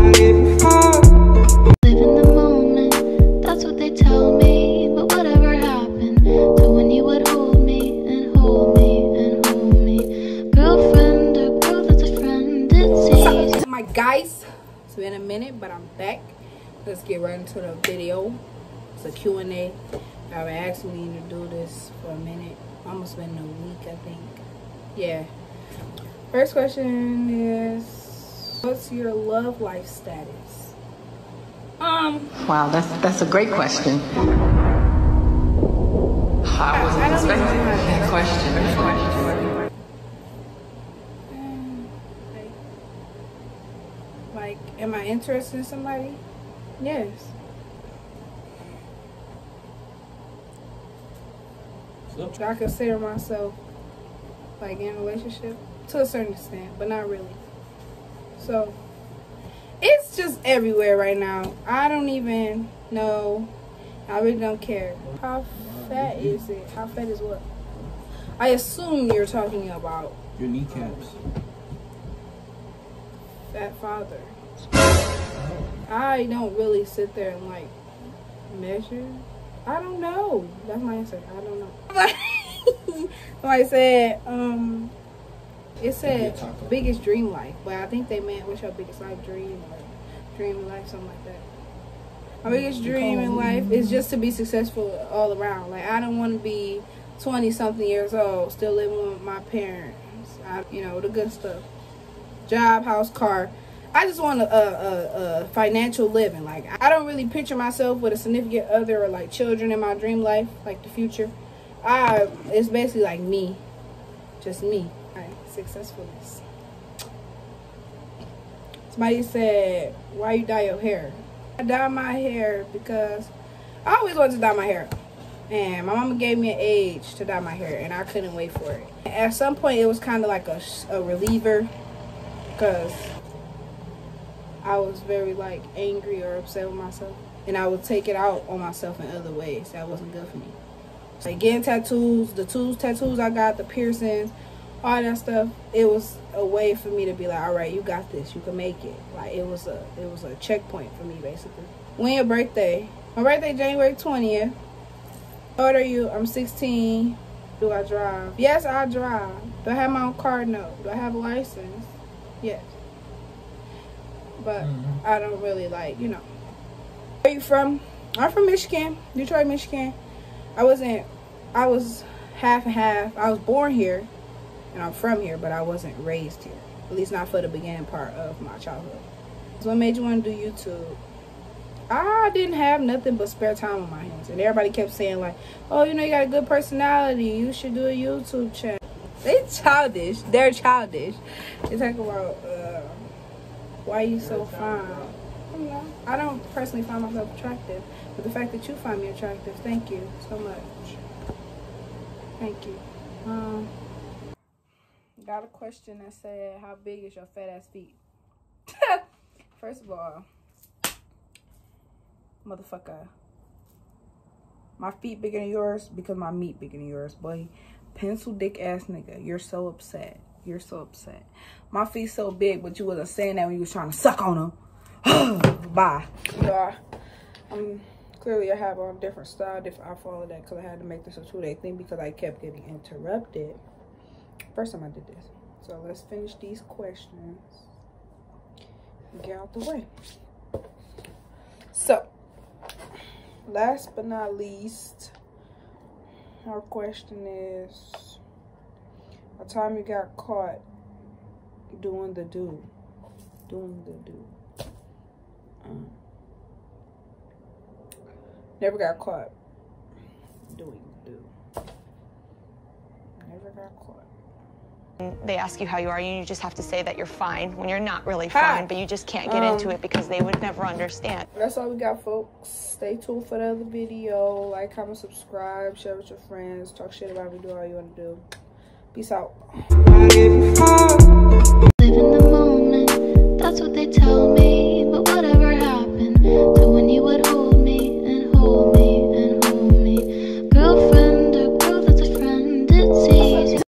in the moment, that's what they tell me. But whatever happened to when you would hold me and hold me and hold me? Girlfriend or girl that's a friend, it's easy. My guys, it's been a minute, but I'm back. Let's get right into the video. It's a Q&A. I've been asking me to do this for a minute. Almost been a week, I think. Yeah. First question is, what's your love life status? Wow, that's a great question. I wasn't expecting that question. Like, am I interested in somebody? Yes. So I consider myself like in a relationship to a certain extent, but not really. So it's just everywhere right now. I don't even know. I really don't care. How fat is it? How fat is what? I assume you're talking about your kneecaps. Fat father. I don't really sit there and like measure. I don't know. That's my answer. I don't know. Somebody said, it said biggest dream life, but I think they meant what's your biggest life dream or dream in life, something like that. My biggest dream in life is just to be successful all around. Like, I don't want to be 20-something years old, still living with my parents. You know, the good stuff. Job, house, car. I just want a financial living. Like, I don't really picture myself with a significant other or like children in my dream life, like the future. It's basically like me, just me. Right, successfulness. Somebody said, why you dye your hair? I dye my hair because I always wanted to dye my hair. And my mama gave me an age to dye my hair, and I couldn't wait for it. At some point, it was kind of like a reliever, because I was very like angry or upset with myself, and I would take it out on myself in other ways that wasn't good for me. Like getting tattoos, the tattoos I got, the piercings, all that stuff, it was a way for me to be like, all right, you got this, you can make it. Like it was a checkpoint for me, basically. When your birthday? My birthday January 20th. How old are you? I'm 16. Do I drive? Yes, I drive. Do I have my own car? No. Do I have a license? Yes. But I don't really like, you know. Where are you from? I'm from Michigan, Detroit, Michigan. I was half and half. I was born here and I'm from here, but I wasn't raised here. At least not for the beginning part of my childhood. So what made you want to do YouTube? I didn't have nothing but spare time on my hands. And everybody kept saying like, oh, you know, you got a good personality. You should do a YouTube channel. They childish. They're childish. They talk about, why you so fine? You know, I don't personally find myself attractive, but the fact that you find me attractive, thank you so much. Thank you. Got a question that said, how big is your fat ass feet? First of all, motherfucker, my feet bigger than yours because my meat bigger than yours, boy. Pencil dick ass nigga, you're so upset. You're so upset. My feet so big, but you wasn't saying that when you was trying to suck on them. Bye. So clearly I have a different style, I followed that because I had to make this a 2-day thing because I kept getting interrupted. First time I did this. So let's finish these questions and get out the way. So, last but not least, our question is, a time you got caught doing the do. Never got caught doing the do. Never got caught. They ask you how you are, and you just have to say that you're fine when you're not really fine, but you just can't get into it because they would never understand. That's all we got, folks. Stay tuned for the other video. Like, comment, subscribe, share with your friends, talk shit about me, do all you want to do. Peace out.